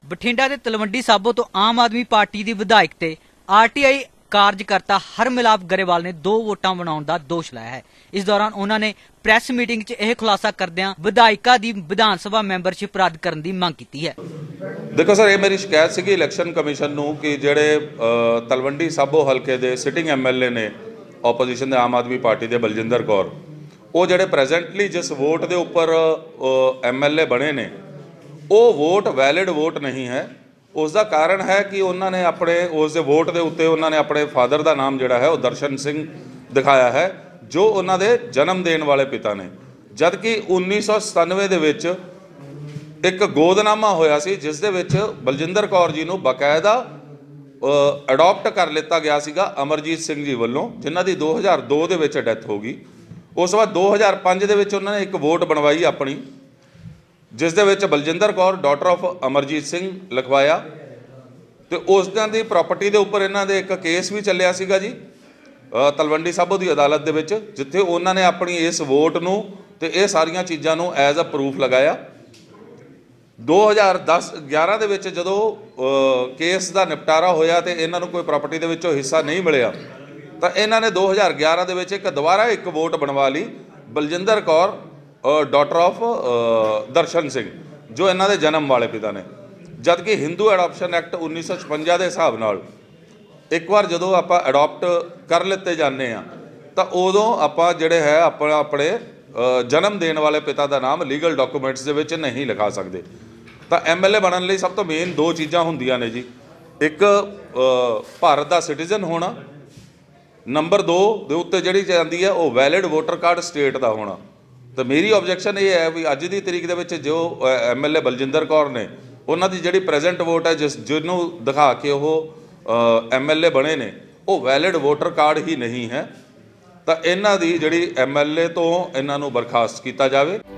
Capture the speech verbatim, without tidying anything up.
ਬਠਿੰਡਾ ਦੇ ਤਲਵੰਡੀ ਸਾਬੋ ਤੋਂ ਆਮ ਆਦਮੀ ਪਾਰਟੀ ਦੀ ਵਿਧਾਇਕ ਤੇ ਆਰਟੀਆਈ ਕਾਰਜਕਰਤਾ ਹਰਮਿਲਾਪ ਗਰੇਵਾਲ ਨੇ ਦੋ ਵੋਟਾਂ ਬਣਾਉਣ ਦਾ ਦੋਸ਼ ਲਾਇਆ ਹੈ। ਇਸ ਦੌਰਾਨ ਉਹਨਾਂ ਨੇ ਪ੍ਰੈਸ ਮੀਟਿੰਗ 'ਚ ਇਹ ਖੁਲਾਸਾ ਕਰਦਿਆਂ ਵਿਧਾਇਕਾ ਦੀ ਵਿਧਾਨ ਸਭਾ ਮੈਂਬਰਸ਼ਿਪ ਰੱਦ ਕਰਨ ਦੀ ਮੰਗ ਕੀਤੀ ਹੈ। देखो सर, ये मेरी शिकायत सी इलैक्शन कमीशन नूं कि जिहड़े तलवंडी साबो हल्के दे सिटिंग एम एल ए ने ओपोजिशन दे आम आदमी पार्टी दे बलजिंदर कौर, वो जिहड़े प्रेजेंटली जिस वोट दे उपर एम एल ए बने ने वो वोट वैलिड वोट नहीं है। उसका कारण है कि उन्होंने अपने उस वोट के उत्ते उन्होंने अपने फादर का नाम जिहड़ा है वो दर्शन सिंह दिखाया है, जो उन्होंने जन्म देने वाले पिता ने, जबकि उन्नीस सौ सतानवे दे विच एक गोदनामा होया सी जिस दे विच बलजिंदर कौर जी नूं बाकायदा अडॉप्ट कर लिता गया सीगा अमरजीत सिंह जी वालों, जिन्हां दी दो हज़ार दो दे विच डेथ हो गई। उस बाद दो हज़ार पाँच दे विच उन्होंने एक वोट बनवाई अपनी, जिस दे विच बलजिंदर कौर डॉटर ऑफ अमरजीत सिंह लिखवाया, तो उसदां दी प्रॉपर्टी दे उपर इन्हां दे एक केस भी चलिया सीगा जी तलवंडी साबो दी अदालत दे विच, जिथे उन्होंने अपनी इस वोट नूं ते इह सारियां चीज़ां नूं एज अ प्रूफ लगाया। दो हज़ार दस ग्यारह के जो केस का निपटारा होया तो इन्हों कोई प्रॉपर्टी के हिस्सा नहीं मिलया, तो इन्होंने दो हज़ार ग्यारह के एक दोबारा एक वोट बनवा ली बलजिंदर कौर डॉटर ऑफ दर्शन सिंह, जो इन्हों के जन्म वाले पिता ने। जबकि हिंदू एडॉप्शन एक्ट उन्नीस सौ छपंजा के हिसाब नाल एक बार जो आप अडॉप्ट कर लेते जाने तो उदों आप जोड़े है अपना अपने जन्म देने वाले पिता का नाम लीगल डॉकूमेंट्स दे विच नहीं लिखा सकते। तो एम एल ए बनने लई सब तो मेन दो चीज़ां हुंदियां ने जी, एक भारत का सिटीजन होना, नंबर दो दे उत्ते जिहड़ी आंदी है वो वैलिड वोटर कार्ड स्टेट का होना। तो मेरी ऑब्जेक्शन ये है भी अज की तरीक दे विच जो M L A Baljinder Kaur ने उन्हां दी जिहड़ी प्रेजेंट वोट है जिस जिन्हों दिखा के वो एम एल ए बने ने वो वैलिड वोटर कार्ड ही नहीं है। तो इन्हां दी जिहड़ी एम एल ए तो इन्हां नूं बर्खास्त किया जाए।